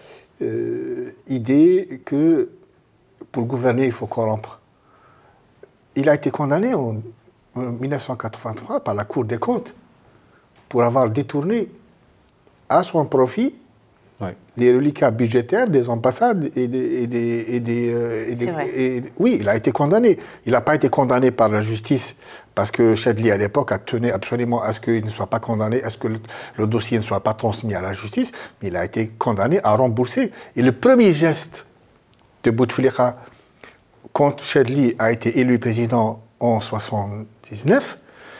euh, idée que pour gouverner, il faut corrompre. Il a été condamné en, en mille neuf cent quatre-vingt-trois par la Cour des comptes pour avoir détourné à son profit oui. les reliquats budgétaires des ambassades et des... Et des, et des, euh, et des et, oui, il a été condamné. Il n'a pas été condamné par la justice parce que Chadli, à l'époque, a tenu absolument à ce qu'il ne soit pas condamné, à ce que le, le dossier ne soit pas transmis à la justice, mais il a été condamné à rembourser. Et le premier geste de Bouteflika, quand Chadli a été élu président en soixante-dix-neuf,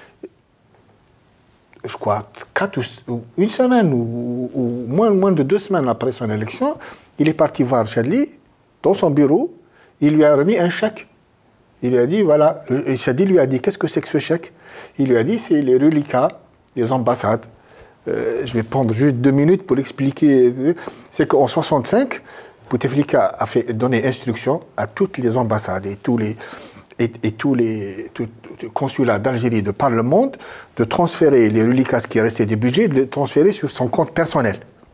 je crois, quatre ou une semaine ou, ou moins, moins de deux semaines après son élection, il est parti voir Chadli dans son bureau, il lui a remis un chèque. Il lui a dit, voilà, et Chadli lui a dit, qu'est-ce que c'est que ce chèque? Il lui a dit, c'est les reliquats des ambassades. Euh, je vais prendre juste deux minutes pour l'expliquer. C'est qu'en soixante-cinq, Bouteflika a fait donner instruction à toutes les ambassades et tous les... Et, et tous les tout, tout, consulats d'Algérie de par le monde, de transférer les reliquats qui restaient des budgets, de les transférer sur son compte personnel,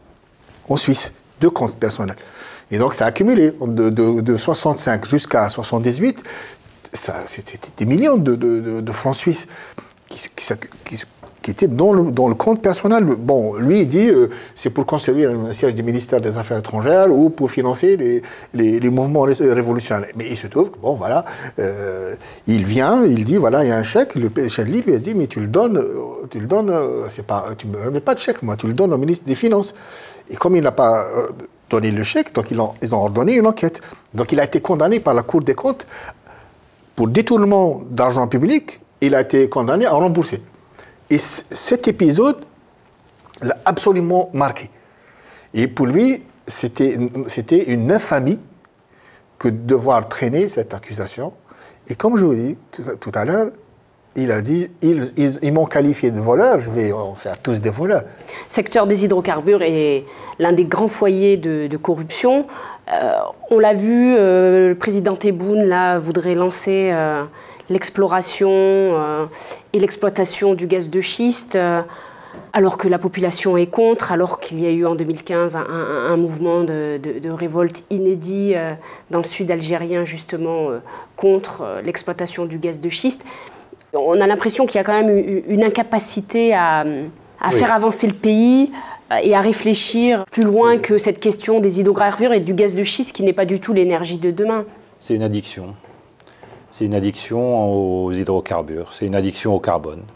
en Suisse, deux comptes personnels. Et donc ça a accumulé, de, de, de soixante-cinq jusqu'à soixante-dix-huit, c'était des millions de, de, de, de francs suisses qui, qui, qui, qui étaient dans le, dans le compte personnel. Bon, lui, il dit euh, c'est pour conserver un siège du ministère des Affaires étrangères ou pour financer les, les, les mouvements révolutionnaires. Mais il se trouve que, bon, voilà, euh, il vient, il dit, voilà, il y a un chèque. Le Chadli lui a dit, mais tu le donnes, tu le donnes, c'est pas, tu ne me remets pas de chèque, moi, tu le donnes au ministre des Finances. Et comme il n'a pas euh, donné le chèque, donc ils ont, ils ont ordonné une enquête. Donc il a été condamné par la Cour des comptes pour détournement d'argent public. Il a été condamné à rembourser. Et cet épisode l'a absolument marqué. Et pour lui, c'était une infamie que de devoir traîner cette accusation. Et comme je vous dis tout, tout à l'heure, il a dit, ils, ils, ils m'ont qualifié de voleur, je vais en faire tous des voleurs. Le secteur des hydrocarbures est l'un des grands foyers de, de corruption. Euh, on l'a vu, euh, le président Tebboune là, voudrait lancer... Euh, l'exploration euh, et l'exploitation du gaz de schiste, euh, alors que la population est contre, alors qu'il y a eu en deux mille quinze un, un, un mouvement de, de, de révolte inédit euh, dans le sud algérien, justement, euh, contre euh, l'exploitation du gaz de schiste. On a l'impression qu'il y a quand même une, une incapacité à, à oui. faire avancer le pays et à réfléchir plus loin que cette question des hydrocarbures et du gaz de schiste qui n'est pas du tout l'énergie de demain. C'est une addiction. C'est une addiction aux hydrocarbures, c'est une addiction au carbone,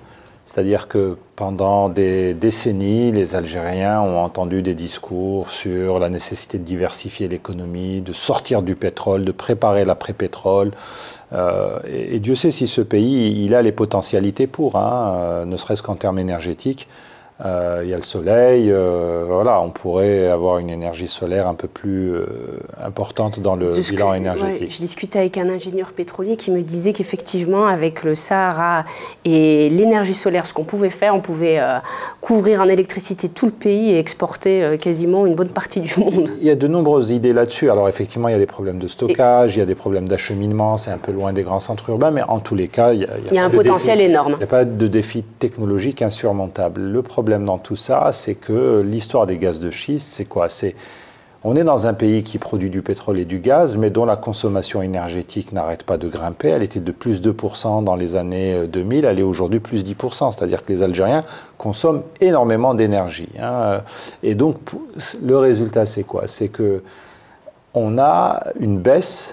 C'est-à-dire que pendant des décennies, les Algériens ont entendu des discours sur la nécessité de diversifier l'économie, de sortir du pétrole, de préparer l'après-pétrole. Euh, et, et Dieu sait si ce pays, il a les potentialités pour, hein, euh, ne serait-ce qu'en termes énergétiques. Euh, il y a le soleil, euh, voilà, on pourrait avoir une énergie solaire un peu plus euh, importante dans le de bilan que, énergétique. Ouais, je discutais avec un ingénieur pétrolier qui me disait qu'effectivement, avec le Sahara et l'énergie solaire, ce qu'on pouvait faire, on pouvait euh, couvrir en électricité tout le pays et exporter euh, quasiment une bonne partie du monde. Il y a de nombreuses idées là-dessus. Alors effectivement, il y a des problèmes de stockage, et... il y a des problèmes d'acheminement, c'est un peu loin des grands centres urbains, mais en tous les cas, il y a, il y a, il y a un potentiel défi, énorme. Il n'y a pas de défi technologique insurmontable. Le problème dans tout ça, c'est que l'histoire des gaz de schiste, c'est quoi? C'est, on est dans un pays qui produit du pétrole et du gaz, mais dont la consommation énergétique n'arrête pas de grimper. Elle était de plus deux pour cent dans les années deux mille, elle est aujourd'hui plus dix pour cent. C'est-à-dire que les Algériens consomment énormément d'énergie. Hein. Et donc, le résultat, c'est quoi? C'est que on a une baisse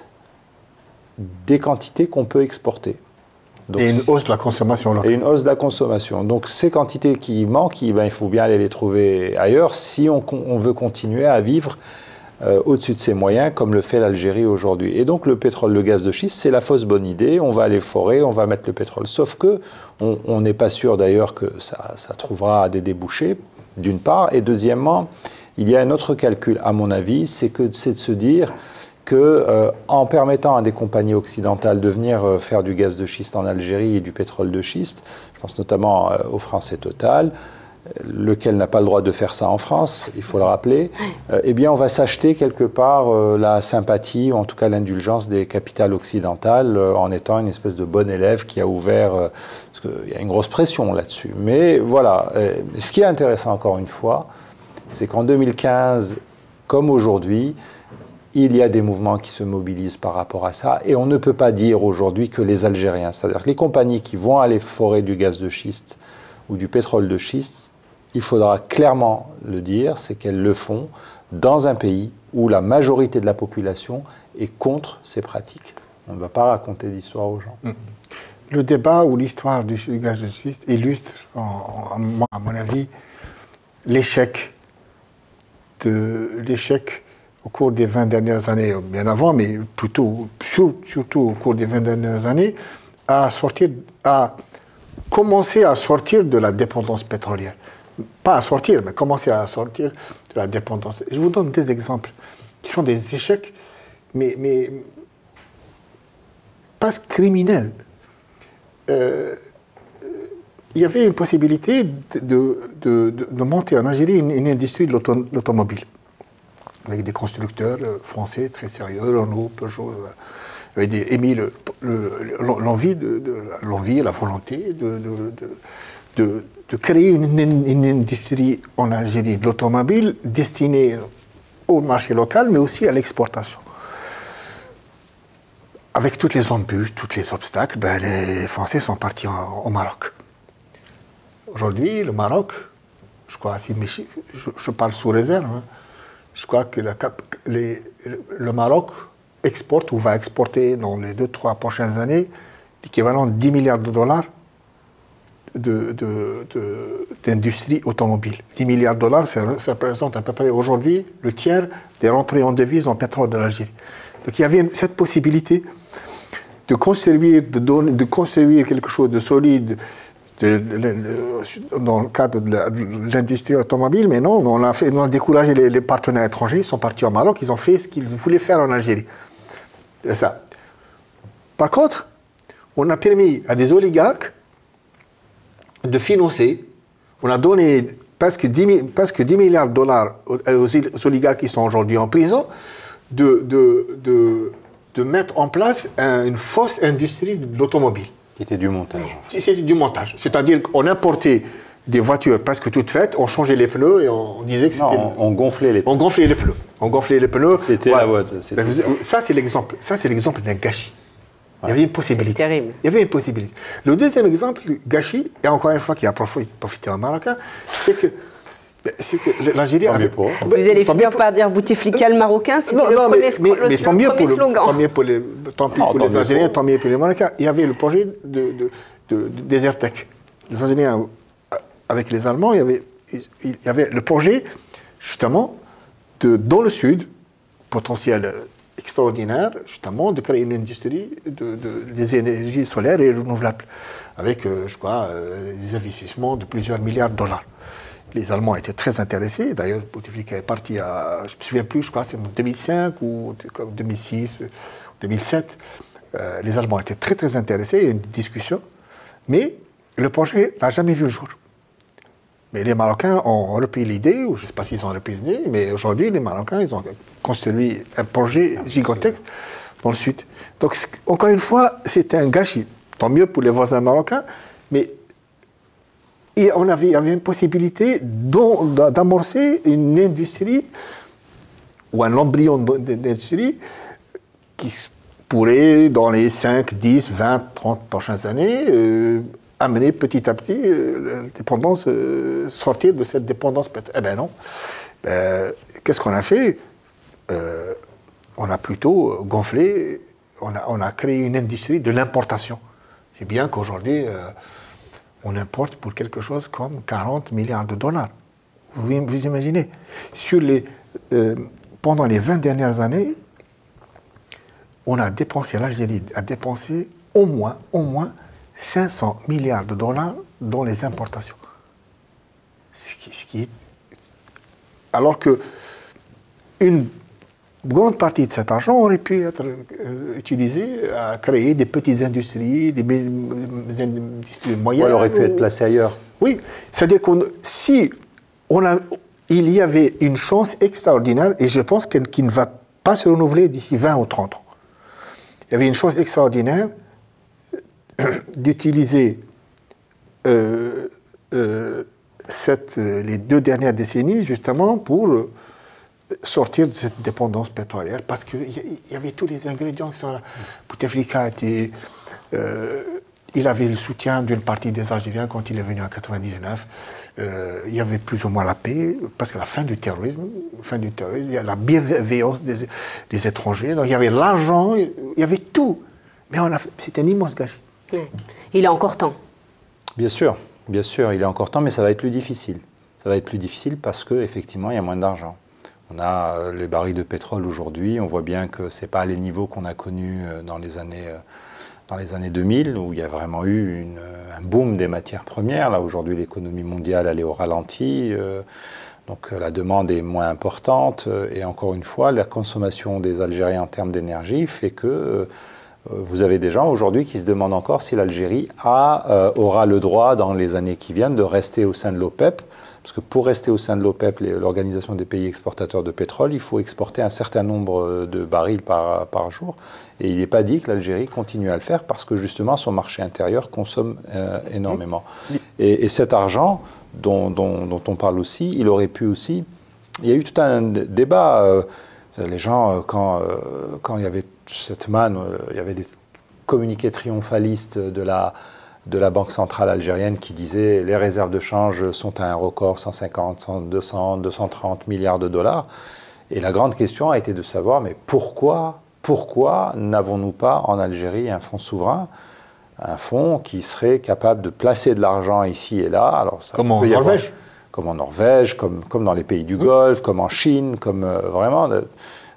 des quantités qu'on peut exporter. Donc, et une hausse de la consommation locale. Et une hausse de la consommation. Donc ces quantités qui manquent, ben, il faut bien aller les trouver ailleurs si on, on veut continuer à vivre euh, au-dessus de ses moyens, comme le fait l'Algérie aujourd'hui. Et donc le pétrole, le gaz de schiste, c'est la fausse bonne idée. On va aller forer, on va mettre le pétrole. Sauf que on n'est pas sûr d'ailleurs que ça, ça trouvera des débouchés, d'une part. Et deuxièmement, il y a un autre calcul, à mon avis, c'est que c'est de se dire que, euh, en permettant à des compagnies occidentales de venir euh, faire du gaz de schiste en Algérie et du pétrole de schiste, je pense notamment euh, au français Total, euh, lequel n'a pas le droit de faire ça en France, il faut le rappeler, euh, eh bien on va s'acheter quelque part euh, la sympathie, ou en tout cas l'indulgence des capitales occidentales, euh, en étant une espèce de bon élève qui a ouvert, euh, parce qu'il y a une grosse pression là-dessus. Mais voilà, euh, ce qui est intéressant encore une fois, c'est qu'en deux mille quinze, comme aujourd'hui, il y a des mouvements qui se mobilisent par rapport à ça, et on ne peut pas dire aujourd'hui que les Algériens, c'est-à-dire que les compagnies qui vont aller forer du gaz de schiste ou du pétrole de schiste, il faudra clairement le dire, c'est qu'elles le font dans un pays où la majorité de la population est contre ces pratiques. On ne va pas raconter d'histoire aux gens. Le débat ou l'histoire du gaz de schiste illustre, en, en, à mon avis, l'échec de l'échec au cours des vingt dernières années, bien avant, mais plutôt, surtout au cours des vingt dernières années, à, sortir, à commencer à sortir de la dépendance pétrolière. Pas à sortir, mais commencer à sortir de la dépendance. Je vous donne des exemples qui sont des échecs, mais, mais pas criminels. Euh, il y avait une possibilité de, de, de, de monter en Algérie une, une industrie de l'automobile, avec des constructeurs français très sérieux, Renault, Peugeot, avec des, émis le, le, l'envie, de, de, l'envie, la volonté de, de, de, de créer une, une industrie en Algérie de l'automobile destinée au marché local, mais aussi à l'exportation. Avec toutes les embûches, tous les obstacles, ben les Français sont partis en, au Maroc. Aujourd'hui, le Maroc, je crois, si mes chiffres, je, je parle sous réserve, hein, je crois que la, les, le Maroc exporte ou va exporter dans les deux, trois prochaines années l'équivalent de dix milliards de dollars de, de, de, d'industrie automobile. dix milliards de dollars, ça, ça représente à peu près aujourd'hui le tiers des rentrées en devises en pétrole de l'Algérie. Donc il y avait une, cette possibilité de construire, de, donner, de construire quelque chose de solide de, de, de, dans le cadre de l'industrie automobile, mais non, on a, fait, on a découragé les, les partenaires étrangers, ils sont partis au Maroc, ils ont fait ce qu'ils voulaient faire en Algérie. C'est ça. Par contre, on a permis à des oligarques de financer, on a donné presque dix, presque dix milliards de dollars aux, aux oligarques qui sont aujourd'hui en prison, de, de, de, de mettre en place un, une fausse industrie de l'automobile. C'était du montage. C'était du montage. C'est-à-dire qu'on importait des voitures presque toutes faites, on changeait les pneus et on disait que c'était... Non, on, on gonflait les pneus. On gonflait les pneus. On gonflait les pneus. C'était voilà. La voiture. Ça, c'est l'exemple. Ça, c'est l'exemple d'un gâchis. Ouais. Il y avait une possibilité. C'est terrible. Il y avait une possibilité. Le deuxième exemple, gâchis, et encore une fois qui a profité aux Marocains, c'est que c'est que l'Algérie avait... Vous allez finir par dire Bouteflika le Marocain, c'était le non, premier, mais, mais, le, mais tant mieux pour slogan. Le, tant mieux pour les, tant pis non, pour tant les Algériens, tant mieux pour les Marocains. Il y avait le projet de, de, de, de Desertec, les Algériens, avec les Allemands, il y avait, il y avait le projet, justement, de, dans le sud, potentiel extraordinaire, justement, de créer une industrie de, de, des énergies solaires et renouvelables, avec, euh, je crois, euh, des investissements de plusieurs milliards de dollars. Les Allemands étaient très intéressés. D'ailleurs, Bouteflika est parti à, je ne me souviens plus, je crois, c'est en deux mille cinq ou deux mille six, deux mille sept. Euh, les Allemands étaient très, très intéressés. Il y a eu une discussion. Mais le projet n'a jamais vu le jour. Mais les Marocains ont repris l'idée, ou je ne sais pas s'ils ont repris l'idée, mais aujourd'hui, les Marocains, ils ont construit un projet gigantesque dans le sud. Donc, encore une fois, c'était un gâchis. Tant mieux pour les voisins marocains, mais et on avait, il y avait une possibilité d'amorcer une industrie ou un embryon d'industrie qui pourrait, dans les cinq, dix, vingt, trente prochaines années, euh, amener petit à petit euh, la dépendance, euh, sortir de cette dépendance. Eh bien non. Euh, Qu'est-ce qu'on a fait? euh, On a plutôt gonflé, on a, on a créé une industrie de l'importation. C'est bien qu'aujourd'hui, euh, on importe pour quelque chose comme quarante milliards de dollars. Vous, vous imaginez? Sur les, euh, pendant les vingt dernières années, on a dépensé, l'Algérie a dépensé au moins, au moins cinq cents milliards de dollars dans les importations. Ce qui, ce qui est, alors que une grande partie de cet argent aurait pu être euh, utilisé à créer des petites industries, des, des industries moyennes. Ou elle aurait pu ou... être placée ailleurs. Oui, c'est-à-dire qu'on, si on a, il y avait une chance extraordinaire, et je pense qu'elle qui ne va pas se renouveler d'ici vingt ou trente ans. Il y avait une chance extraordinaire d'utiliser euh, euh, cette, les deux dernières décennies justement pour euh, sortir de cette dépendance pétrolière, parce qu'il y, y avait tous les ingrédients qui sont là. Bouteflika était, euh, il avait le soutien d'une partie des Algériens quand il est venu en quatre-vingt-dix-neuf. Euh, il y avait plus ou moins la paix, parce que la fin du terrorisme, fin du terrorisme, il y a la bienveillance des, des étrangers, donc il y avait l'argent, il y avait tout. Mais c'était un immense gâchis. Oui. Il est encore temps. Bien sûr, bien sûr, il est encore temps, mais ça va être plus difficile. Ça va être plus difficile parce qu'effectivement, il y a moins d'argent. On a euh, les barils de pétrole aujourd'hui, on voit bien que ce n'est pas les niveaux qu'on a connus euh, dans les années... Euh, dans les années deux mille, où il y a vraiment eu une, un boom des matières premières. Là, aujourd'hui, l'économie mondiale, elle est au ralenti. Euh, donc, la demande est moins importante. Euh, et encore une fois, la consommation des Algériens en termes d'énergie fait que euh, vous avez des gens aujourd'hui qui se demandent encore si l'Algérie a, euh, aura le droit, dans les années qui viennent, de rester au sein de l'OPEP. Parce que pour rester au sein de l'OPEP, l'Organisation des pays exportateurs de pétrole, il faut exporter un certain nombre de barils par, par jour. Et il n'est pas dit que l'Algérie continue à le faire parce que justement son marché intérieur consomme euh, énormément. Et, et cet argent dont, dont, dont on parle aussi, il aurait pu aussi... Il y a eu tout un débat. Euh, les gens, quand, euh, quand il y avait cette manne, euh, il y avait des communiqués triomphalistes de la... de la Banque centrale algérienne qui disait les réserves de change sont à un record, cent cinquante, deux cents, deux cent trente milliards de dollars. Et la grande question a été de savoir, mais pourquoi, pourquoi n'avons-nous pas en Algérie un fonds souverain, un fonds qui serait capable de placer de l'argent ici et là. Alors, ça comme en peut y Norvège avoir, Comme en Norvège, comme, comme dans les pays du Golfe, comme en Chine, comme euh, vraiment... De,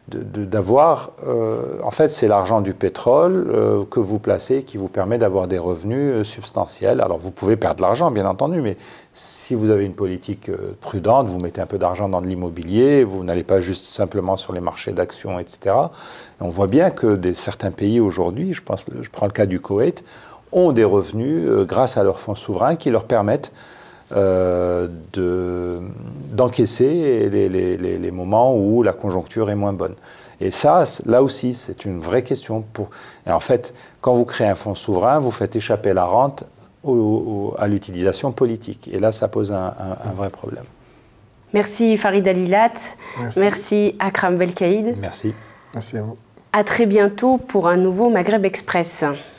d'avoir, euh, en fait, c'est l'argent du pétrole euh, que vous placez qui vous permet d'avoir des revenus euh, substantiels. Alors, vous pouvez perdre de l'argent, bien entendu, mais si vous avez une politique euh, prudente, vous mettez un peu d'argent dans de l'immobilier, vous n'allez pas juste simplement sur les marchés d'actions, et cetera. Et on voit bien que des, certains pays aujourd'hui, je pense, je prends le cas du Koweït, ont des revenus euh, grâce à leurs fonds souverains qui leur permettent Euh, de, d'encaisser les, les, les, les moments où la conjoncture est moins bonne. Et ça, là aussi, c'est une vraie question. Pour... Et en fait, quand vous créez un fonds souverain, vous faites échapper la rente au, au, à l'utilisation politique. Et là, ça pose un, un, un vrai problème. Merci Farid Halilat. Merci, Merci Akram Belkaïd. Merci. Merci à vous. À très bientôt pour un nouveau Maghreb Express.